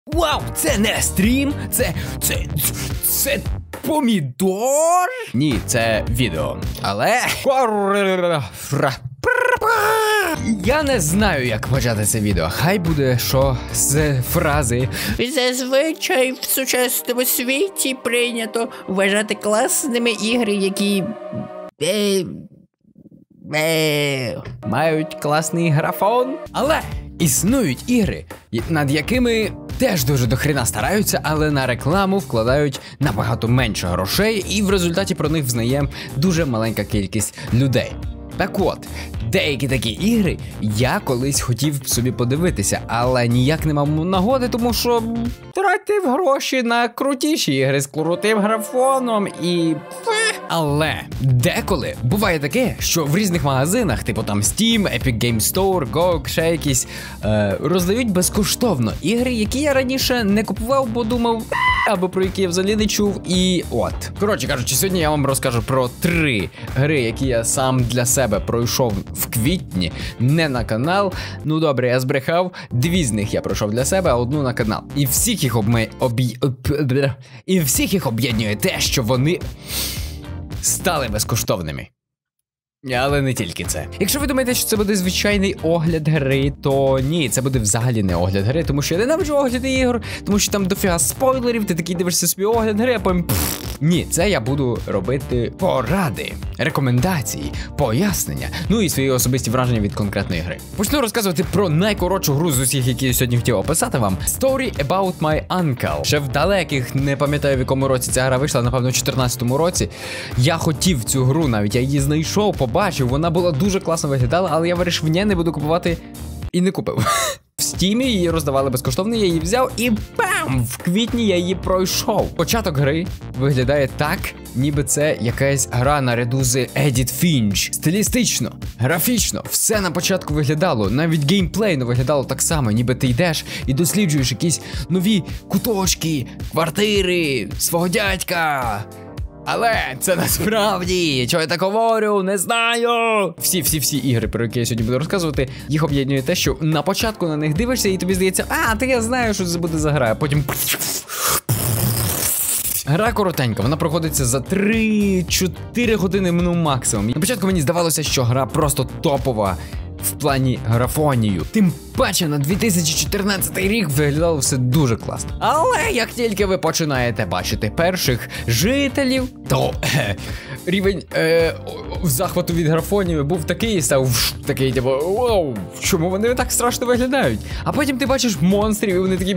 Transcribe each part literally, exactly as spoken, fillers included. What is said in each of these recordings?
Вау, це не стрім, це, це, це помідор? Ні, це відео. Але... Я не знаю, як почати це відео. Хай буде що з фрази. Зазвичай в сучасному світі прийнято вважати класними ігри, які... Е... Е... мають класний графон. Але існують ігри, над якими теж дуже дохрена стараються, але на рекламу вкладають набагато менше грошей, і в результаті про них взнає дуже маленька кількість людей. Так от, деякі такі ігри я колись хотів собі подивитися, але ніяк не мав нагоди, тому що тратив гроші на крутіші ігри з крутим графоном і... Але деколи буває таке, що в різних магазинах, типу там Steam, Epic Games Store, джі о джі, ще якісь, е, роздають безкоштовно ігри, які я раніше не купував, бо думав, або про які я взагалі не чув, і от. Коротше кажучи, сьогодні я вам розкажу про три гри, які я сам для себе пройшов в квітні, не на канал. Ну добре, я збрехав, дві з них я пройшов для себе, а одну на канал. І всіх їх обме... об'є... І всіх їх об'єднує те, що вони... стали безкоштовними. Але не тільки це. Якщо ви думаєте, що це буде звичайний огляд гри, то ні, це буде взагалі не огляд гри, тому що я ненавиджу огляди ігор, тому що там дофіга спойлерів, ти такий дивишся свій огляд гри, а потім пф. Ні, це я буду робити поради, рекомендації, пояснення, ну і свої особисті враження від конкретної гри. Почну розказувати про найкоротшу гру з усіх, які я сьогодні хотів описати вам. Story About My Uncle. Ще в далеких, не пам'ятаю в якому році ця гра вийшла, напевно в чотирнадцятому році. Я хотів цю гру навіть, я її знайшов, побачив, вона була дуже класно виглядала, але я вирішив, ні, не буду купувати і не купив. В Стімі її роздавали безкоштовно, я її взяв і бам! В квітні я її пройшов. Початок гри виглядає так, ніби це якась гра наряду з Edith Finch. Стилістично, графічно, все на початку виглядало, навіть геймплейно виглядало так само, ніби ти йдеш і досліджуєш якісь нові куточки, квартири, свого дядька. Але це насправді, що я так говорю, не знаю. Всі-всі-всі ігри, про які я сьогодні буду розказувати, їх об'єднує те, що на початку на них дивишся і тобі здається, а, ти я знаю, що це буде за гра, а потім... Гра коротенька, вона проходиться за три-чотири години, ну максимум. На початку мені здавалося, що гра просто топова в плані графонію. Тим паче на дві тисячі чотирнадцятий рік виглядало все дуже класно. Але як тільки ви починаєте бачити перших жителів, то е, рівень е, захвату від графонів був такий, і став такий, типу, вау, чому вони так страшно виглядають? А потім ти бачиш монстрів, і вони такі,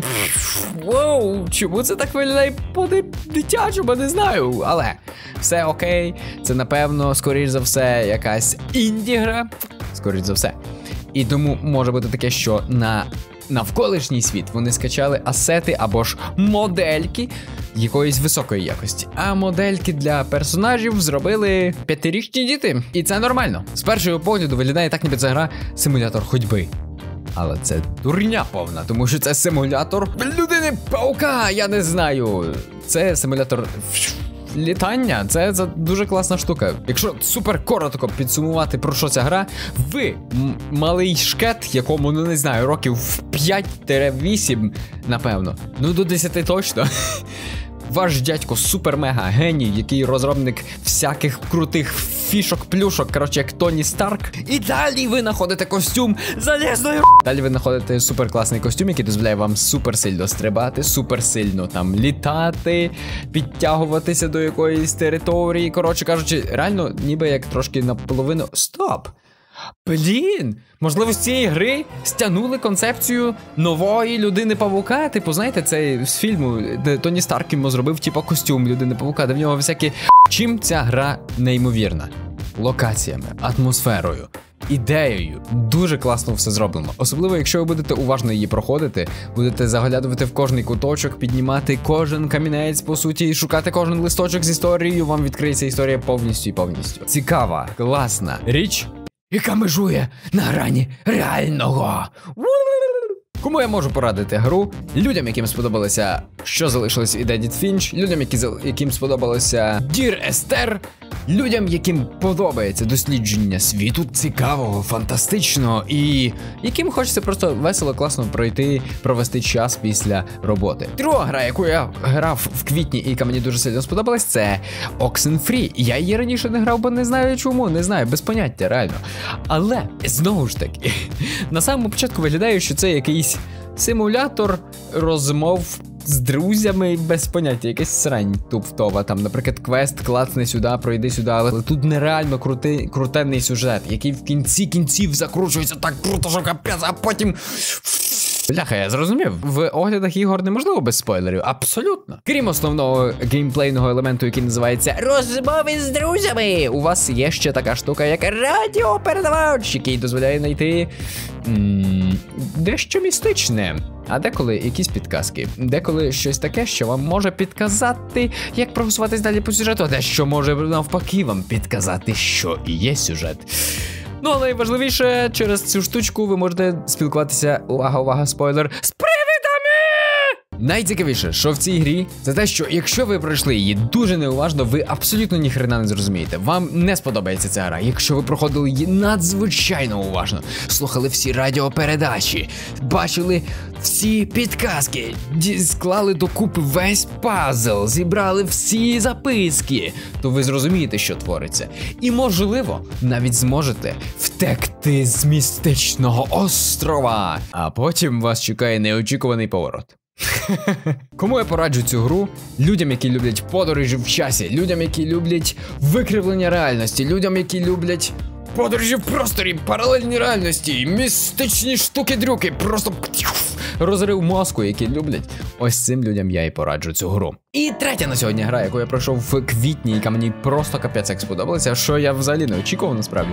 вау, чому це так виглядає по-дитячому, не знаю. Але все окей, це напевно, скоріш за все, якась інді-гра. Скоріш за все. І тому може бути таке, що на навколишній світ вони скачали асети або ж модельки якоїсь високої якості. А модельки для персонажів зробили п'ятирічні діти. І це нормально. З першого погляду виглядає так, ніби це гра симулятор ходьби. Але це дурня повна, тому що це симулятор людини-паука, я не знаю. Це симулятор... літання, це, це дуже класна штука. Якщо супер коротко підсумувати, про що ця гра, ви малий шкет, якому, ну не знаю, років п'ять-вісім, напевно, ну до десяти точно. Ваш дядько супер-мега геній, який розробник всяких крутих фішок, плюшок, коротше, як Тоні Старк. І далі ви знаходите костюм залізної р***. Далі ви знаходите суперкласний костюм, який дозволяє вам суперсильно стрибати, суперсильно там літати, підтягуватися до якоїсь території. Коротше кажучи, реально ніби як трошки наполовину... Стоп! Блін! Можливо, з цієї гри стягнули концепцію нової людини-павука. Типу, знаєте, це з фільму, де Тоні Старк йому зробив, типу, костюм людини-павука, де в нього всякі... Чим ця гра неймовірна? Локаціями, атмосферою, ідеєю. Дуже класно все зроблено. Особливо, якщо ви будете уважно її проходити, будете заглядувати в кожний куточок, піднімати кожен камінець, по суті, і шукати кожен листочок з історією, вам відкриється історія повністю і повністю. Цікава, класна річ, яка межує на грані реального. Кому я можу порадити гру? Людям, яким сподобалося, що залишилось від Edith Finch, людям, які, яким сподобалося Dear Esther, Людям, яким подобається дослідження світу, цікавого, фантастичного і яким хочеться просто весело, класно пройти, провести час після роботи. Друга гра, яку я грав в квітні і яка мені дуже сильно сподобалась, це Oxenfree. Я її раніше не грав, бо не знаю чому, не знаю, без поняття, реально. Але, знову ж таки, на самому початку виглядає, що це якийсь симулятор розмов з друзями без поняття, якась срань туптова. Там, наприклад, квест, клацни сюди, пройди сюди, але тут нереально крути, крутенний сюжет, який в кінці кінців закручується так круто, що капець, а потім... Бляха, я зрозумів. В оглядах ігор неможливо без спойлерів. Абсолютно. Крім основного геймплейного елементу, який називається розмови з друзями, у вас є ще така штука, як радіопередавач, який дозволяє знайти м- дещо містичне. А деколи якісь підказки. Деколи щось таке, що вам може підказати, як просуватись далі по сюжету, а дещо може навпаки вам підказати, що і є сюжет. Ну, але найважливіше, через цю штучку ви можете спілкуватися, увага, увага, спойлер, з привидами! Найцікавіше, що в цій грі, це те, що якщо ви пройшли її дуже неуважно, ви абсолютно ніхрена не зрозумієте. Вам не сподобається ця гра. Якщо ви проходили її надзвичайно уважно, слухали всі радіопередачі, бачили всі підказки, склали докупи весь пазл, зібрали всі записки, то ви зрозумієте, що твориться. І, можливо, навіть зможете втекти з містичного острова. А потім вас чекає неочікуваний поворот. Кому я пораджу цю гру? Людям, які люблять подорожі в часі, людям, які люблять викривлення реальності, людям, які люблять подорожі в просторі, паралельні реальності, містичні штуки-дрюки, просто розрив мозку, які люблять. Ось цим людям я і пораджу цю гру. І третя на сьогодні гра, яку я пройшов в квітні, яка мені просто капець як сподобалася, що я взагалі не очікував насправді.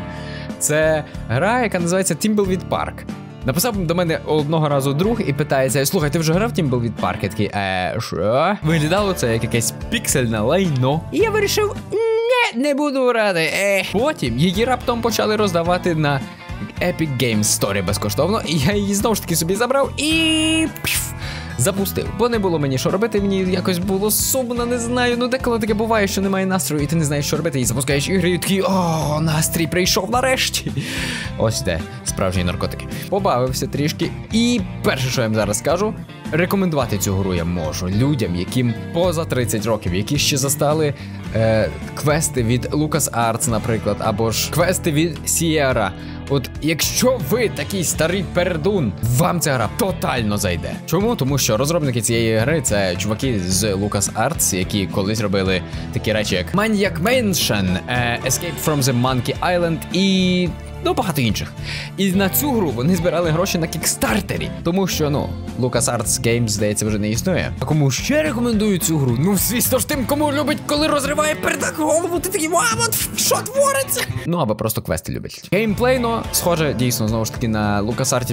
Це гра, яка називається Thimbleweed Park. Написав до мене одного разу друг і питається: слухай, ти вже грав в Thimbleweed Park? Я такий, е, що? Виглядало це як якесь піксельне лайно. І я вирішив, не, не буду грати. Е. Потім її раптом почали роздавати на Epic Games Store безкоштовно, і я її знову ж таки собі забрав і... пф, запустив, бо не було мені що робити, мені якось було сумно, не знаю, ну деколи таке буває, що немає настрою, і ти не знаєш, що робити, і запускаєш ігри, і такий, о, настрій прийшов нарешті. Ось де справжні наркотики. Побавився трішки, і перше, що я вам зараз скажу, рекомендувати цю гру я можу людям, яким поза тридцять років, які ще застали е, квести від LucasArts, наприклад, або ж квести від Sierra. От якщо ви такий старий пердун, вам ця гра тотально зайде. Чому? Тому що розробники цієї гри — це чуваки з LucasArts, які колись робили такі речі, як Maniac Mansion, Escape from the Monkey Island і... ну, багато інших. І на цю гру вони збирали гроші на кікстартері. Тому що, ну, LucasArts Games, здається, вже не існує. А кому ще рекомендую цю гру? Ну, звісно ж тим, кому любить, коли розриває передак голову, ти такий, а, от що твориться? Ну, або просто квести любить. Геймплейно схоже, дійсно, знову ж таки, на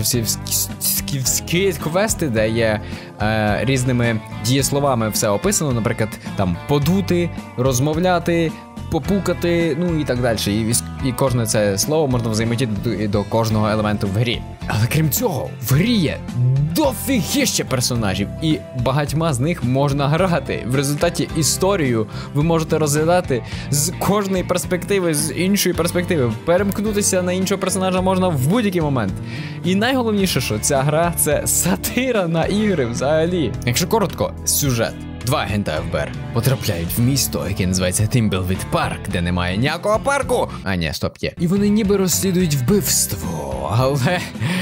LucasArtsівські квести, де є е, різними дієсловами все описано. Наприклад, там, подути, розмовляти, попукати, ну і так далі. І, і кожне це слово можна взаємодіяти до, до кожного елементу в грі. Але крім цього, в грі є дофігіще персонажів, і багатьма з них можна грати. В результаті історію ви можете розглядати з кожної перспективи, з іншої перспективи. Перемкнутися на іншого персонажа можна в будь-який момент. І найголовніше, що ця гра — це сатира на ігри взагалі. Якщо коротко, сюжет. Два агента еф бе ер потрапляють в місто, яке називається Thimbleweed Park, де немає ніякого парку. А ні, стоп, є. І вони ніби розслідують вбивство, але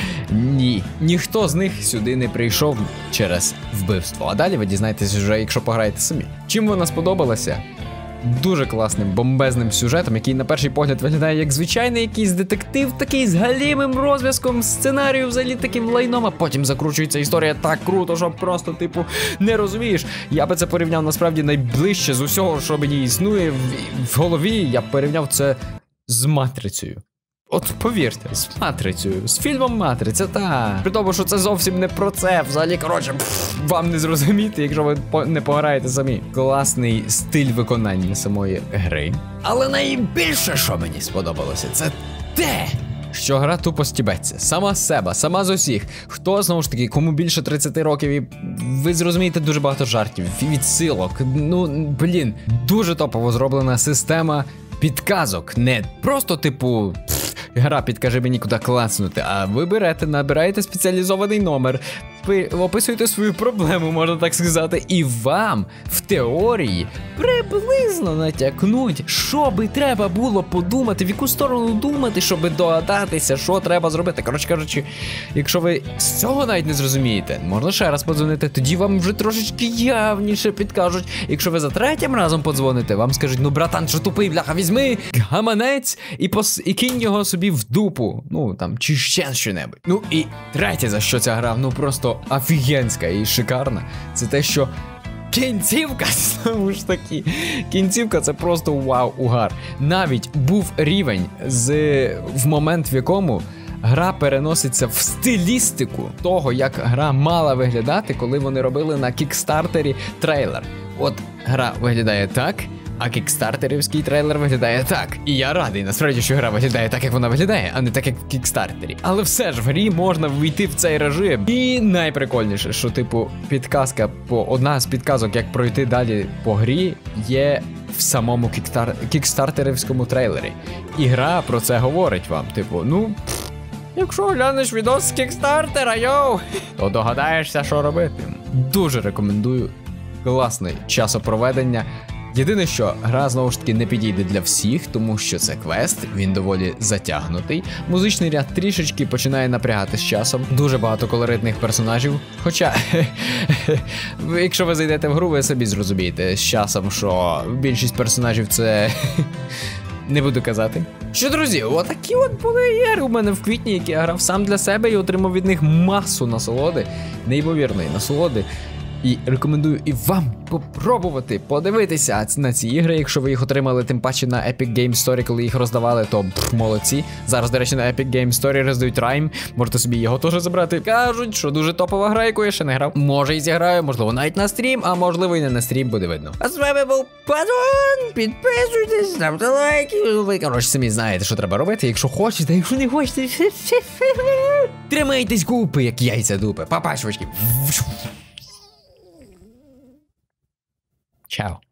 ні. Ніхто з них сюди не прийшов через вбивство. А далі ви дізнаєтесь вже, якщо пограєте самі. Чим вона сподобалася? Дуже класним, бомбезним сюжетом, який на перший погляд виглядає як звичайний якийсь детектив, такий з галімим розв'язком, сценарію взагалі таким лайном, а потім закручується історія так круто, що просто, типу, не розумієш. Я би це порівняв насправді найближче з усього, що мені існує в, в голові, я б порівняв це з «Матрицею». От повірте, з «Матрицею», з фільмом «Матриця», та. При тому, що це зовсім не про це, взагалі, коротше, пф, вам не зрозуміти, якщо ви по не пограєте самі. Класний стиль виконання самої гри. Але найбільше, що мені сподобалося, це те, що гра тупо стібеться. Сама з себе, сама з усіх. Хто, знову ж таки, кому більше тридцяти років, і ви зрозумієте дуже багато жартів, відсилок. Ну, блін, дуже топово зроблена система підказок. Не просто, типу, гра підкаже мені, куди клацнути, а ви берете, набираєте спеціалізований номер, ви описуєте свою проблему, можна так сказати, і вам в теорії приблизно натякнуть, що би треба було подумати, в яку сторону думати, щоб догадатися, що треба зробити. Коротше кажучи, якщо ви з цього навіть не зрозумієте, можна ще раз подзвонити, тоді вам вже трошечки явніше підкажуть. Якщо ви за третім разом подзвоните, вам скажуть: ну, братан, що тупий, бляха, візьми гаманець і, пос... і кинь його собі в дупу. Ну, там, чи ще що-небудь. Ну, і третє, за що ця гра, ну, просто офігенська і шикарна, це те, що кінцівка, знову ж таки, кінцівка це просто вау-угар. Навіть був рівень з, в момент, в якому гра переноситься в стилістику того, як гра мала виглядати, коли вони робили на кікстартері трейлер. От гра виглядає так, а кікстартерівський трейлер виглядає так. І я радий, насправді, що гра виглядає так, як вона виглядає, а не так, як в кікстартері. Але все ж в грі можна ввійти в цей режим. І найприкольніше, що, типу, підказка, по одна з підказок, як пройти далі по грі, є в самому кікстар... кікстартерівському трейлері. І гра про це говорить вам. Типу, ну, якщо глянеш відос з кікстартера, йоу, то догадаєшся, що робити. Дуже рекомендую. Класний часопроведення. Єдине, що гра, знову ж таки, не підійде для всіх, тому що це квест, він доволі затягнутий. Музичний ряд трішечки починає напрягати з часом. Дуже багато колоритних персонажів. Хоча, якщо ви зайдете в гру, ви собі зрозумієте з часом, що більшість персонажів це... Не буду казати. Що, друзі, отакі от були ігри у мене в квітні, які я грав сам для себе і отримав від них масу насолоди, неймовірної насолоди. І рекомендую і вам попробувати подивитися на ці ігри, якщо ви їх отримали, тим паче на Epic Game Story, коли їх роздавали, то пф, молодці. Зараз, до речі, на Epic Game Story роздають Rime, можете собі його теж забрати. Кажуть, що дуже топова гра, яку я ще не грав. Може і зіграю, можливо навіть на стрім, а можливо і не на стрім, буде видно. А з вами був Падон, підписуйтесь, ставте лайки, ви, коротше, самі знаєте, що треба робити, якщо хочете, якщо не хочете, тримайтесь купи, як яйця дупи. Па-па, чувачки. Ciao.